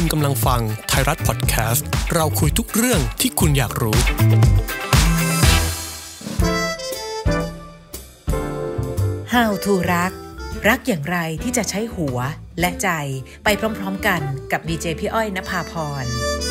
กำลังฟังไทยรัฐพอดแคสต์เราคุยทุกเรื่องที่คุณอยากรู้ How to รักอย่างไรที่จะใช้หัวและใจไปพร้อมๆกันกับดีเจพี่อ้อยณภาพร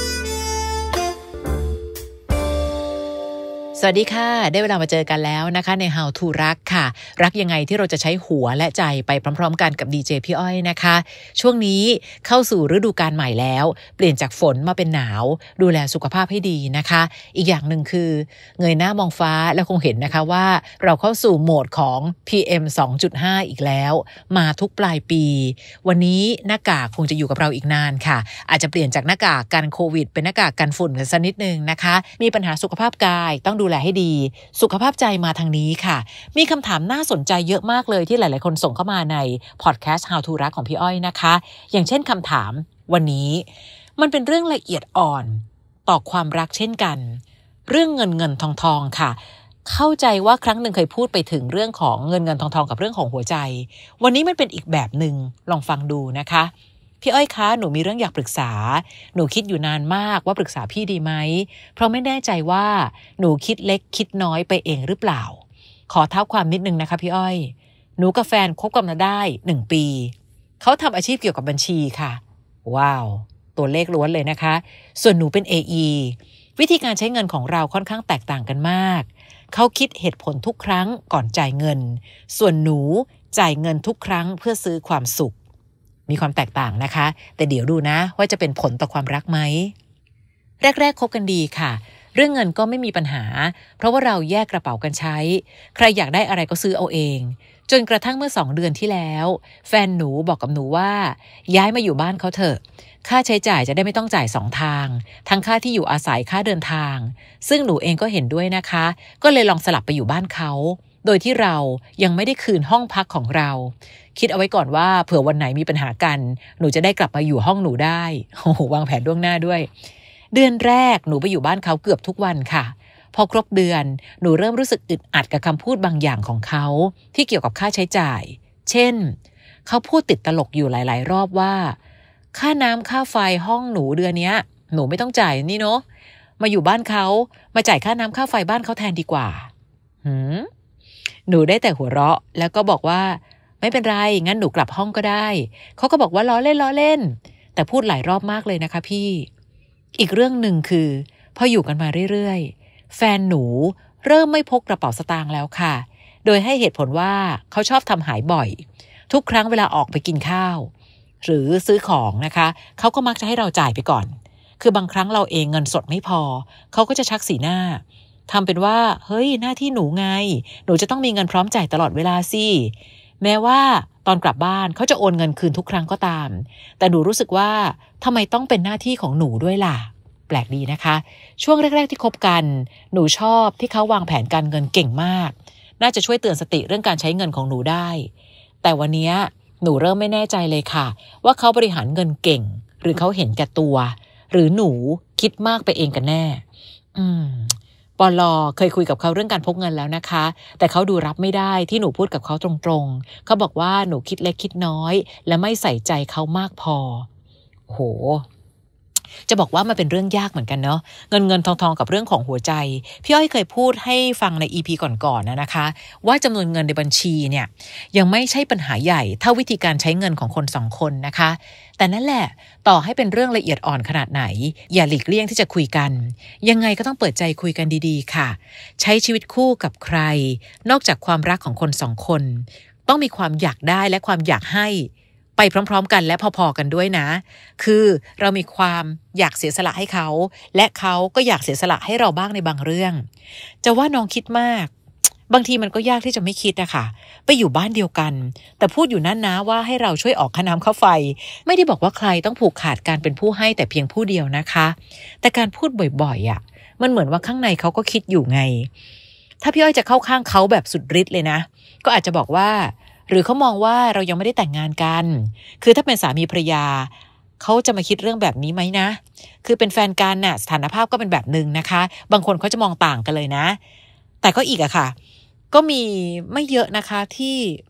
สวัสดีค่ะได้เวลามาเจอกันแล้วนะคะใน How to รักค่ะรักยังไงที่เราจะใช้หัวและใจไปพร้อมๆกันกับดีเจพี่อ้อยนะคะช่วงนี้เข้าสู่ฤดูกาลใหม่แล้วเปลี่ยนจากฝนมาเป็นหนาวดูแลสุขภาพให้ดีนะคะอีกอย่างหนึ่งคือเงยหน้ามองฟ้าแล้วคงเห็นนะคะว่าเราเข้าสู่โหมดของ PM 2.5 อีกแล้วมาทุกปลายปีวันนี้หน้ากากคงจะอยู่กับเราอีกนานค่ะอาจจะเปลี่ยนจากหน้ากากกันโควิดเป็นหน้ากากกันฝุ่นกันสักนิดนึงนะคะมีปัญหาสุขภาพกายต้องดูแลให้ดีสุขภาพใจมาทางนี้ค่ะมีคำถามน่าสนใจเยอะมากเลยที่หลายๆคนส่งเข้ามาในพอดแคสต์ How to รักของพี่อ้อยนะคะอย่างเช่นคำถามวันนี้มันเป็นเรื่องละเอียดอ่อนต่อความรักเช่นกันเรื่องเงินทองค่ะเข้าใจว่าครั้งหนึ่งเคยพูดไปถึงเรื่องของเงินทองกับเรื่องของหัวใจวันนี้มันเป็นอีกแบบหนึ่งลองฟังดูนะคะพี่อ้อยคะหนูมีเรื่องอยากปรึกษาหนูคิดอยู่นานมากว่าปรึกษาพี่ดีไหมเพราะไม่แน่ใจว่าหนูคิดเล็กคิดน้อยไปเองหรือเปล่าขอเท้าความนิดนึงนะคะพี่อ้อยหนูกับแฟนคบกันมาได้1 ปีเขาทำอาชีพเกี่ยวกับบัญชีค่ะว้าวตัวเลขล้วนเลยนะคะส่วนหนูเป็น AE วิธีการใช้เงินของเราค่อนข้างแตกต่างกันมากเขาคิดเหตุผลทุกครั้งก่อนจ่ายเงินส่วนหนูจ่ายเงินทุกครั้งเพื่อซื้อความสุขมีความแตกต่างนะคะแต่เดี๋ยวดูนะว่าจะเป็นผลต่อความรักไหมแรกๆคบกันดีค่ะเรื่องเงินก็ไม่มีปัญหาเพราะว่าเราแยกกระเป๋ากันใช้ใครอยากได้อะไรก็ซื้อเอาเองจนกระทั่งเมื่อ2 เดือนที่แล้วแฟนหนูบอกกับหนูว่าย้ายมาอยู่บ้านเขาเถอะค่าใช้จ่ายจะได้ไม่ต้องจ่าย2 ทางทั้งค่าที่อยู่อาศัยค่าเดินทางซึ่งหนูเองก็เห็นด้วยนะคะก็เลยลองสลับไปอยู่บ้านเขาโดยที่เรายังไม่ได้คืนห้องพักของเราคิดเอาไว้ก่อนว่าเผื่อวันไหนมีปัญหากันหนูจะได้กลับมาอยู่ห้องหนูได้โอ้โหวางแผนล่วงหน้าด้วยเดือนแรกหนูไปอยู่บ้านเขาเกือบทุกวันค่ะพอครบเดือนหนูเริ่มรู้สึกอึดอัดกับคำพูดบางอย่างของเขาที่เกี่ยวกับค่าใช้จ่ายเช่นเขาพูดติดตลกอยู่หลายๆรอบว่าค่าน้ำค่าไฟห้องหนูเดือนนี้หนูไม่ต้องจ่ายนี่เนาะมาอยู่บ้านเขามาจ่ายค่าน้ำค่าไฟบ้านเขาแทนดีกว่าหนูได้แต่หัวเราะแล้วก็บอกว่าไม่เป็นไรงั้นหนูกลับห้องก็ได้เขาก็บอกว่าล้อเล่นแต่พูดหลายรอบมากเลยนะคะพี่อีกเรื่องหนึ่งคือพออยู่กันมาเรื่อยๆแฟนหนูเริ่มไม่พกกระเป๋าสตางค์แล้วค่ะโดยให้เหตุผลว่าเขาชอบทำหายบ่อยทุกครั้งเวลาออกไปกินข้าวหรือซื้อของนะคะเขาก็มักจะให้เราจ่ายไปก่อนคือบางครั้งเราเองเงินสดไม่พอเขาก็จะชักสีหน้าทำเป็นว่าเฮ้ยหน้าที่หนูไงหนูจะต้องมีเงินพร้อมจ่ายตลอดเวลาสิแม้ว่าตอนกลับบ้านเขาจะโอนเงินคืนทุกครั้งก็ตามแต่หนูรู้สึกว่าทำไมต้องเป็นหน้าที่ของหนูด้วยล่ะแปลกดีนะคะช่วงแรกๆที่คบกันหนูชอบที่เขาวางแผนการเงินเก่งมากน่าจะช่วยเตือนสติเรื่องการใช้เงินของหนูได้แต่วันนี้หนูเริ่มไม่แน่ใจเลยค่ะว่าเขาบริหารเงินเก่งหรือเขาเห็นแก่ตัวหรือหนูคิดมากไปเองกันแน่ปลอเคยคุยกับเขาเรื่องการพกเงินแล้วนะคะแต่เขาดูรับไม่ได้ที่หนูพูดกับเขาตรงๆเขาบอกว่าหนูคิดเล็กคิดน้อยและไม่ใส่ใจเขามากพอโหจะบอกว่ามันเป็นเรื่องยากเหมือนกันเนาะเงินทองกับเรื่องของหัวใจพี่อ้อยเคยพูดให้ฟังใน EP ก่อนๆนะคะว่าจำนวนเงินในบัญชีเนี่ยยังไม่ใช่ปัญหาใหญ่เท่าวิธีการใช้เงินของคน2 คนนะคะแต่นั่นแหละต่อให้เป็นเรื่องละเอียดอ่อนขนาดไหนอย่าหลีกเลี่ยงที่จะคุยกันยังไงก็ต้องเปิดใจคุยกันดีๆค่ะใช้ชีวิตคู่กับใครนอกจากความรักของคน2 คนต้องมีความอยากได้และความอยากให้ไปพร้อมๆกันและพอๆกันด้วยนะคือเรามีความอยากเสียสละให้เขาและเขาก็อยากเสียสละให้เราบ้างในบางเรื่องจะว่าน้องคิดมากบางทีมันก็ยากที่จะไม่คิดนะคะไปอยู่บ้านเดียวกันแต่พูดอยู่นั่นนะว่าให้เราช่วยออกค่าน้ำค่าไฟไม่ได้บอกว่าใครต้องผูกขาดการเป็นผู้ให้แต่เพียงผู้เดียวนะคะแต่การพูดบ่อยๆอ่ะมันเหมือนว่าข้างในเขาก็คิดอยู่ไงถ้าพี่อ้อยจะเข้าข้างเขาแบบสุดฤทธิ์เลยนะก็อาจจะบอกว่าหรือเขามองว่าเรายังไม่ได้แต่งงานกันคือถ้าเป็นสามีภรรยาเขาจะมาคิดเรื่องแบบนี้ไหมนะคือเป็นแฟนกันน่ะสถานภาพก็เป็นแบบนึงนะคะบางคนเขาจะมองต่างกันเลยนะแต่ก็อีกอะค่ะก็มีไม่เยอะนะคะที่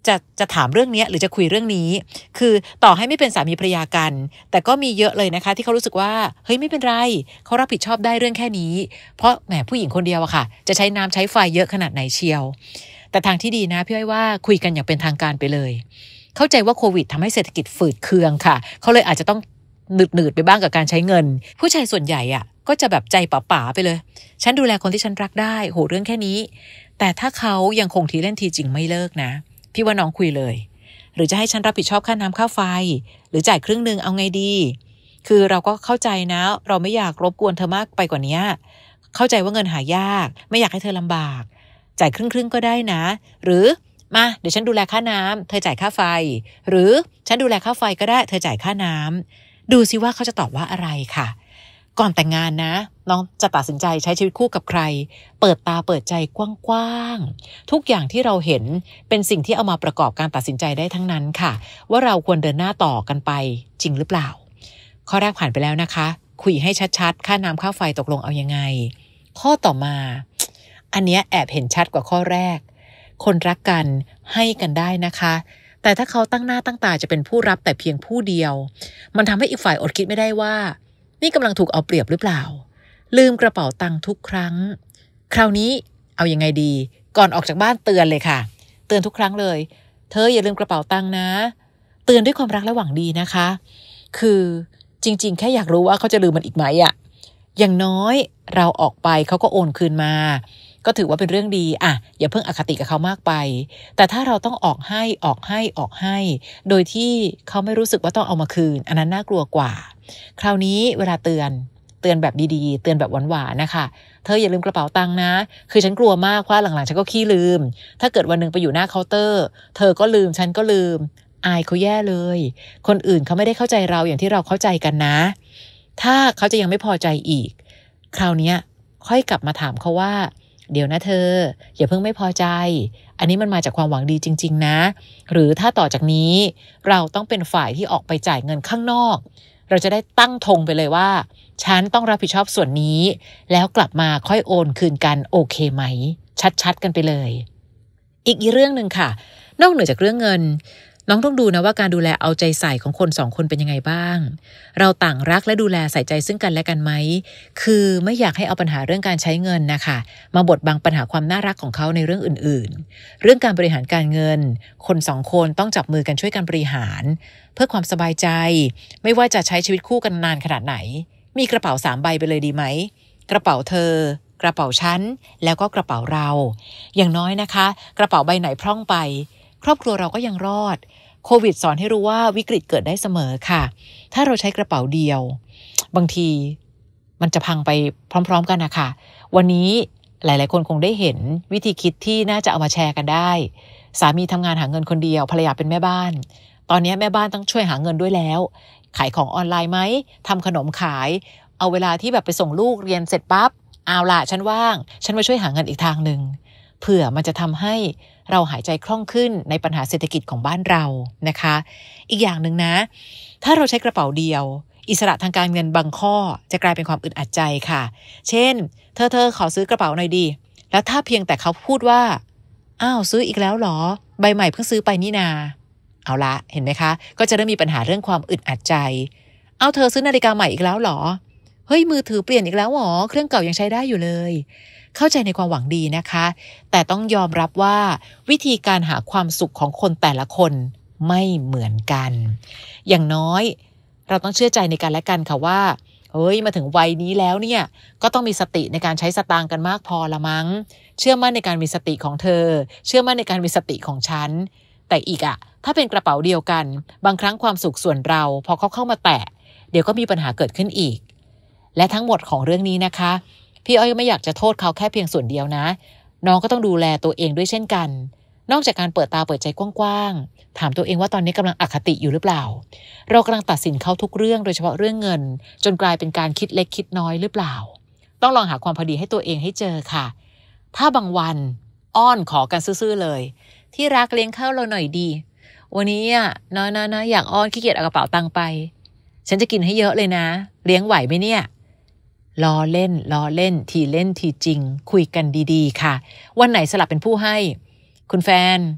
จะถามเรื่องนี้หรือจะคุยเรื่องนี้คือต่อให้ไม่เป็นสามีภรรยากันแต่ก็มีเยอะเลยนะคะที่เขารู้สึกว่าเฮ้ยไม่เป็นไรเขารับผิดชอบได้เรื่องแค่นี้เพราะแหมผู้หญิงคนเดียวอะค่ะจะใช้น้ำใช้ไฟเยอะขนาดไหนเชียวแต่ทางที่ดีนะพี่อ้อยว่าคุยกันอย่างเป็นทางการไปเลยเข้าใจว่าโควิดทำให้เศรษฐกิจฝืดเคืองค่ะเขาเลยอาจจะต้องหนืดไปบ้างกับการใช้เงินผู้ชายส่วนใหญ่อะก็จะแบบใจป๋าๆไปเลยฉันดูแลคนที่ฉันรักได้โหเรื่องแค่นี้แต่ถ้าเขายังคงทีเล่นทีจริงไม่เลิกนะพี่ว่าน้องคุยเลยหรือจะให้ฉันรับผิดชอบค่าน้ำค่าไฟหรือจ่ายครึ่งนึงเอาไงดีคือเราก็เข้าใจนะเราไม่อยากรบกวนเธอมากไปกว่านี้เข้าใจว่าเงินหายากไม่อยากให้เธอลำบากจ่ายครึ่งก็ได้นะหรือมาเดี๋ยวฉันดูแลค่าน้ำเธอจ่ายค่าไฟหรือฉันดูแลค่าไฟก็ได้เธอจ่ายค่าน้ำดูสิว่าเขาจะตอบว่าอะไรค่ะก่อนแต่งงานนะน้องจะตัดสินใจใช้ชีวิตคู่กับใครเปิดตาเปิดใจกว้างๆทุกอย่างที่เราเห็นเป็นสิ่งที่เอามาประกอบการตัดสินใจได้ทั้งนั้นค่ะว่าเราควรเดินหน้าต่อกันไปจริงหรือเปล่าข้อแรกผ่านไปแล้วนะคะคุยให้ชัดๆค่าน้ำค่าไฟตกลงเอายังไงข้อต่อมาอันเนี้ยแอบเห็นชัดกว่าข้อแรกคนรักกันให้กันได้นะคะแต่ถ้าเขาตั้งหน้าตั้งตาจะเป็นผู้รับแต่เพียงผู้เดียวมันทำให้อีกฝ่ายอดคิดไม่ได้ว่านี่กำลังถูกเอาเปรียบหรือเปล่าลืมกระเป๋าตังค์ทุกครั้งคราวนี้เอายังไงดีก่อนออกจากบ้านเตือนเลยค่ะเตือนทุกครั้งเลยเธออย่าลืมกระเป๋าตังค์นะเตือนด้วยความรักและหวังดีนะคะคือจริงๆแค่อยากรู้ว่าเขาจะลืมมันอีกไหมอะอย่างน้อยเราออกไปเขาก็โอนคืนมาก็ถือว่าเป็นเรื่องดีอะอย่าเพิ่งอคติกับเขามากไปแต่ถ้าเราต้องออกให้โดยที่เขาไม่รู้สึกว่าต้องเอามาคืนอันนั้นน่ากลัวกว่าคราวนี้เวลาเตือนแบบดีๆเตือนแบบหวานๆนะคะเธออย่าลืมกระเป๋าตังค์นะคือฉันกลัวมากว่าหลังๆฉันก็ขี้ลืมถ้าเกิดวันนึงไปอยู่หน้าเคาน์เตอร์เธอก็ลืมฉันก็ลืมอายเขาแย่เลยคนอื่นเขาไม่ได้เข้าใจเราอย่างที่เราเข้าใจกันนะถ้าเขาจะยังไม่พอใจอีกคราวนี้ค่อยกลับมาถามเขาว่าเดี๋ยวนะเธออย่าเพิ่งไม่พอใจอันนี้มันมาจากความหวังดีจริงๆนะหรือถ้าต่อจากนี้เราต้องเป็นฝ่ายที่ออกไปจ่ายเงินข้างนอกเราจะได้ตั้งธงไปเลยว่าฉันต้องรับผิดชอบส่วนนี้แล้วกลับมาค่อยโอนคืนกันโอเคไหมชัดๆกันไปเลยอีกเรื่องหนึ่งค่ะนอกเหนือจากเรื่องเงินน้องต้องดูนะว่าการดูแลเอาใจใส่ของคนสองคนเป็นยังไงบ้างเราต่างรักและดูแลใส่ใจซึ่งกันและกันไหมคือไม่อยากให้เอาปัญหาเรื่องการใช้เงินนะคะมาบดบังปัญหาความน่ารักของเขาในเรื่องอื่นๆเรื่องการบริหารการเงินคนสองคนต้องจับมือกันช่วยกันบริหารเพื่อความสบายใจไม่ว่าจะใช้ชีวิตคู่กันนานขนาดไหนมีกระเป๋า3 ใบไปเลยดีไหมกระเป๋าเธอกระเป๋าฉันแล้วก็กระเป๋าเราอย่างน้อยนะคะกระเป๋าใบไหนพร่องไปครอบครัวเราก็ยังรอดโควิดสอนให้รู้ว่าวิกฤตเกิดได้เสมอค่ะถ้าเราใช้กระเป๋าเดียวบางทีมันจะพังไปพร้อมๆกันนะคะวันนี้หลายๆคนคงได้เห็นวิธีคิดที่น่าจะเอามาแชร์กันได้สามีทำงานหาเงินคนเดียวภรรยาเป็นแม่บ้านตอนนี้แม่บ้านต้องช่วยหาเงินด้วยแล้วขายของออนไลน์ไหมทำขนมขายเอาเวลาที่แบบไปส่งลูกเรียนเสร็จปั๊บเอาล่ะฉันว่างฉันมาช่วยหาเงินอีกทางหนึ่งเผื่อมันจะทำให้เราหายใจคล่องขึ้นในปัญหาเศรษฐกิจของบ้านเรานะคะอีกอย่างหนึ่งนะถ้าเราใช้กระเป๋าเดียวอิสระทางการเงินบางข้อจะกลายเป็นความอึดอัดใจค่ะเช่นเธอขอซื้อกระเป๋าหน่อยดีแล้วถ้าเพียงแต่เขาพูดว่าอ้าวซื้ออีกแล้วเหรอใบใหม่เพิ่งซื้อไปนี่นาเอาละเห็นไหมคะก็จะเริ่มมีปัญหาเรื่องความอึดอัดใจเอาเธอซื้อนาฬิกาใหม่อีกแล้วเหรอเฮ้ยมือถือเปลี่ยนอีกแล้วหรอเครื่องเก่ายังใช้ได้อยู่เลยเข้าใจในความหวังดีนะคะแต่ต้องยอมรับว่าวิธีการหาความสุขของคนแต่ละคนไม่เหมือนกันอย่างน้อยเราต้องเชื่อใจในกันและกันค่ะว่าเฮ้ยมาถึงวัยนี้แล้วเนี่ยก็ต้องมีสติในการใช้สตางค์กันมากพอละมั้งเชื่อมั่นในการมีสติของเธอเชื่อมั่นในการมีสติของฉันแต่อีกอะถ้าเป็นกระเป๋าเดียวกันบางครั้งความสุขส่วนเราพอเขาเข้ามาแตะเดี๋ยวก็มีปัญหาเกิดขึ้นอีกและทั้งหมดของเรื่องนี้นะคะพี่อ้อยไม่อยากจะโทษเขาแค่เพียงส่วนเดียวนะน้องก็ต้องดูแลตัวเองด้วยเช่นกันนอกจากการเปิดตาเปิดใจกว้างๆถามตัวเองว่าตอนนี้กำลังอคติอยู่หรือเปล่าเรากำลังตัดสินเขาทุกเรื่องโดยเฉพาะเรื่องเงินจนกลายเป็นการคิดเล็กคิดน้อยหรือเปล่าต้องลองหาความพอดีให้ตัวเองให้เจอค่ะถ้าบางวันอ้อนขอกันซื่อๆเลยที่รักเลี้ยงข้าวเราหน่อยดีวันนี้อ่ะนะอยากอ้อนขี้เกียจเอากระเป๋าตังค์ไปฉันจะกินให้เยอะเลยนะเลี้ยงไหวไหมเนี่ยล้อเล่นทีเล่นทีจริงคุยกันดีๆค่ะวันไหนสลับเป็นผู้ให้คุณแฟนเ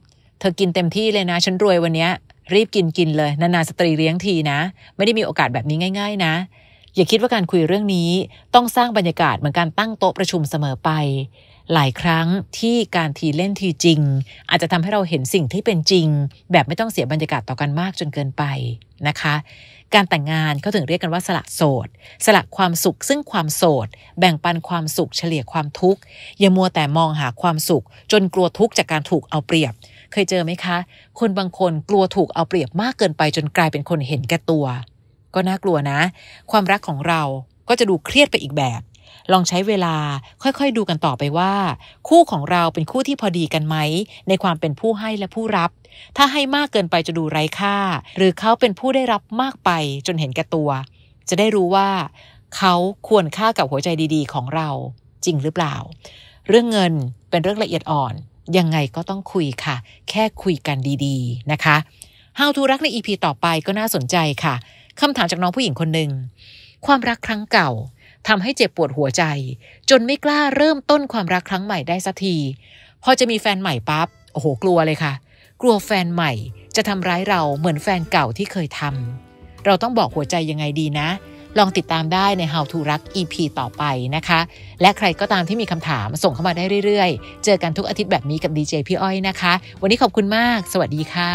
ธอกินเต็มที่เลยนะฉันรวยวันเนี้ยรีบกินเลยนานๆสตรีเลี้ยงทีนะไม่ได้มีโอกาสแบบนี้ง่ายๆนะอย่าคิดว่าการคุยเรื่องนี้ต้องสร้างบรรยากาศเหมือนการตั้งโต๊ะประชุมเสมอไปหลายครั้งที่การทีเล่นทีจริงอาจจะทำให้เราเห็นสิ่งที่เป็นจริงแบบไม่ต้องเสียบรรยากาศต่อกันมากจนเกินไปนะคะการแต่งงานเขาถึงเรียกกันว่าสละโสดสละความสุขซึ่งความโสดแบ่งปันความสุขเฉลี่ยความทุกข์อย่ามัวแต่มองหาความสุขจนกลัวทุกข์จากการถูกเอาเปรียบเคยเจอไหมคะคนบางคนกลัวถูกเอาเปรียบมากเกินไปจนกลายเป็นคนเห็นแก่ตัวก็น่ากลัวนะความรักของเราก็จะดูเครียดไปอีกแบบลองใช้เวลาค่อยๆดูกันต่อไปว่าคู่ของเราเป็นคู่ที่พอดีกันไหมในความเป็นผู้ให้และผู้รับถ้าให้มากเกินไปจะดูไร้ค่าหรือเขาเป็นผู้ได้รับมากไปจนเห็นแก่ตัวจะได้รู้ว่าเขาควรค่ากับหัวใจดีๆของเราจริงหรือเปล่าเรื่องเงินเป็นเรื่องละเอียดอ่อนยังไงก็ต้องคุยค่ะแค่คุยกันดีๆนะคะ How to รักใน EP ต่อไปก็น่าสนใจค่ะคำถามจากน้องผู้หญิงคนหนึ่งความรักครั้งเก่าทำให้เจ็บปวดหัวใจจนไม่กล้าเริ่มต้นความรักครั้งใหม่ได้สักทีพอจะมีแฟนใหม่ปั๊บโอ้โหกลัวเลยค่ะกลัวแฟนใหม่จะทำร้ายเราเหมือนแฟนเก่าที่เคยทำเราต้องบอกหัวใจยังไงดีนะลองติดตามได้ใน How to รัก EP ต่อไปนะคะและใครก็ตามที่มีคำถามส่งเข้ามาได้เรื่อยๆเจอกันทุกอาทิตย์แบบนี้กับดีเจพี่อ้อยนะคะวันนี้ขอบคุณมากสวัสดีค่ะ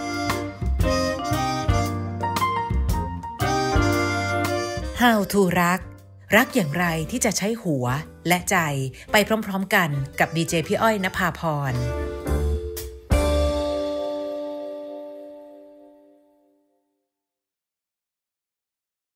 How to รักอย่างไรที่จะใช้หัวและใจไปพร้อมๆกันกับดีเจพี่อ้อยณภาพร